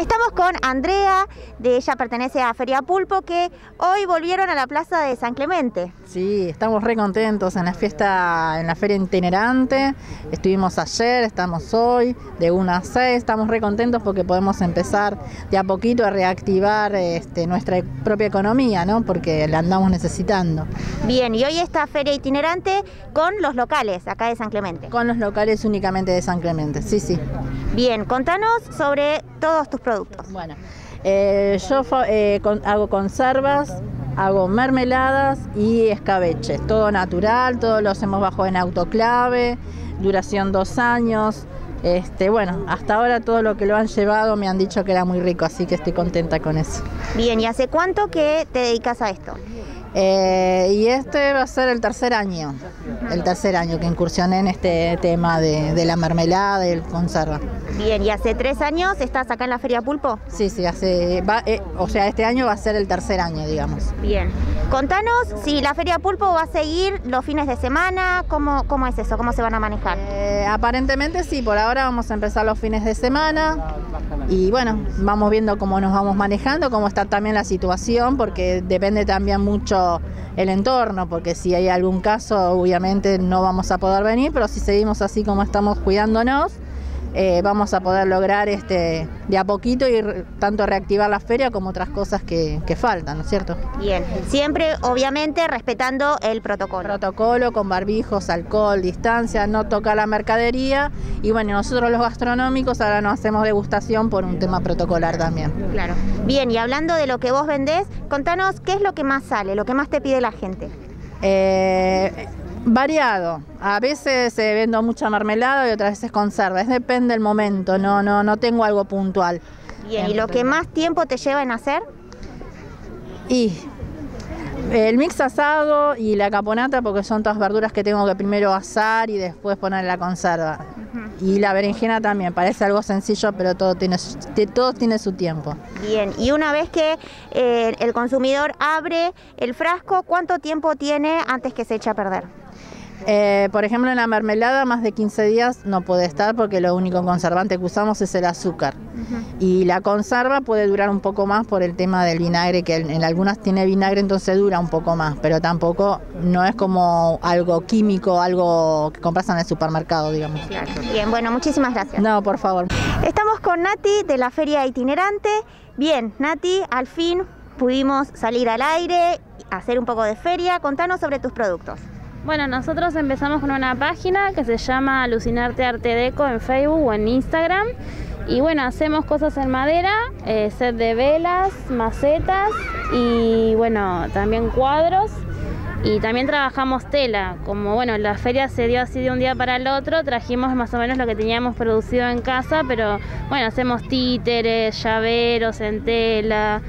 Estamos con Andrea, ella pertenece a Feria Pulpo, que hoy volvieron a la plaza de San Clemente. Sí, estamos re contentos en la fiesta, en la feria itinerante. Estuvimos ayer, estamos hoy, de 1 a 6. Estamos re contentos porque podemos empezar de a poquito a reactivar nuestra propia economía, ¿no? Porque la andamos necesitando. Bien, y hoy esta feria itinerante con los locales acá de San Clemente. Con los locales únicamente de San Clemente, sí, sí. Bien, contanos sobre todos tus productos. Bueno, yo hago conservas, hago mermeladas y escabeches, todo natural, todo lo hacemos bajo en autoclave, duración 2 años. Bueno, hasta ahora todo lo que lo han llevado me han dicho que era muy rico, así que estoy contenta con eso. Bien, ¿y hace cuánto que te dedicas a esto? Y este va a ser el tercer año que incursioné en este tema de la mermelada y el conserva. Bien, ¿y hace 3 años estás acá en la Feria Pulpo? Sí, este año va a ser el tercer año, digamos. Bien, contanos si la Feria Pulpo va a seguir los fines de semana, ¿cómo es eso? ¿Cómo se van a manejar? Aparentemente sí, por ahora vamos a empezar los fines de semana y bueno, vamos viendo cómo nos vamos manejando, cómo está también la situación, porque depende también mucho el entorno, porque si hay algún caso obviamente no vamos a poder venir, pero si seguimos así como estamos cuidándonos, vamos a poder lograr de a poquito ir tanto reactivar la feria como otras cosas que faltan, ¿no es cierto? Bien, siempre obviamente respetando el protocolo. Protocolo con barbijos, alcohol, distancia, no tocar la mercadería y bueno, nosotros los gastronómicos ahora nos hacemos degustación por un tema protocolar también. Claro. Bien, y hablando de lo que vos vendés, contanos qué es lo que más sale, lo que más te pide la gente. Variado, a veces vendo mucha mermelada y otras veces conserva, depende del momento, no tengo algo puntual. Bien, ¿y lo que más tiempo te lleva en hacer? Y el mix asado y la caponata, porque son todas verduras que tengo que primero asar y después poner la conserva. Y la berenjena también, parece algo sencillo, pero todo tiene su tiempo. Bien, y una vez que el consumidor abre el frasco, ¿cuánto tiempo tiene antes que se eche a perder? Por ejemplo, en la mermelada más de 15 días no puede estar porque lo único conservante que usamos es el azúcar. Y la conserva puede durar un poco más por el tema del vinagre, que en algunas tiene vinagre, entonces dura un poco más, pero tampoco no es como algo químico, algo que compras en el supermercado, digamos. Claro. Bien, bueno, muchísimas gracias. No, por favor. Estamos con Nati de la Feria Itinerante. Bien, Nati, al fin pudimos salir al aire, hacer un poco de feria. Contanos sobre tus productos. Bueno, nosotros empezamos con una página que se llama Alucinarte Arte Deco en Facebook o en Instagram. Y bueno, hacemos cosas en madera, set de velas, macetas y bueno, también cuadros. Y también trabajamos tela. Como bueno, la feria se dio así de un día para el otro, trajimos más o menos lo que teníamos producido en casa, pero bueno, hacemos títeres, llaveros en tela,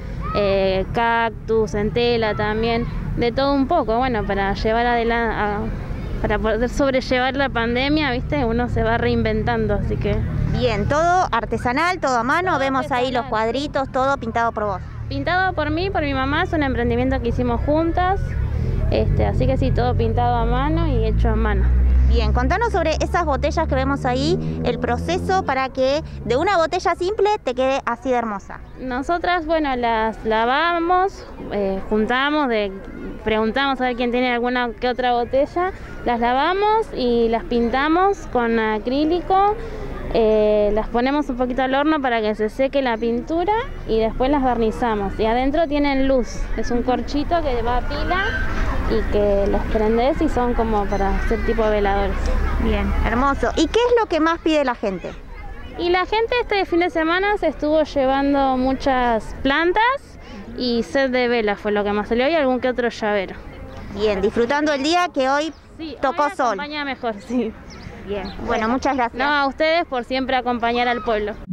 cactus en tela también, de todo un poco, bueno, para llevar adelante, para poder sobrellevar la pandemia, ¿viste? Uno se va reinventando, así que... Bien, todo artesanal, todo a mano, todo vemos artesanal. Ahí los cuadritos, todo pintado por vos. Pintado por mí, por mi mamá, es un emprendimiento que hicimos juntas, así que sí, todo pintado a mano y hecho a mano. Bien, contanos sobre esas botellas que vemos ahí, el proceso para que de una botella simple te quede así de hermosa. Nosotras, bueno, las lavamos, juntamos, preguntamos a ver quién tiene alguna que otra botella, las lavamos y las pintamos con acrílico, las ponemos un poquito al horno para que se seque la pintura y después las barnizamos. Y adentro tienen luz, es un corchito que va a pila y que los prendés y son como para hacer tipo veladores. Bien, hermoso. ¿Y qué es lo que más pide la gente? Y la gente este fin de semana se estuvo llevando muchas plantas y set de velas fue lo que más salió y algún que otro llavero. Bien, disfrutando el día que hoy sí, tocó hoy sol. Acompaña mejor, sí. Bien, bueno, muchas gracias. No, a ustedes por siempre acompañar al pueblo.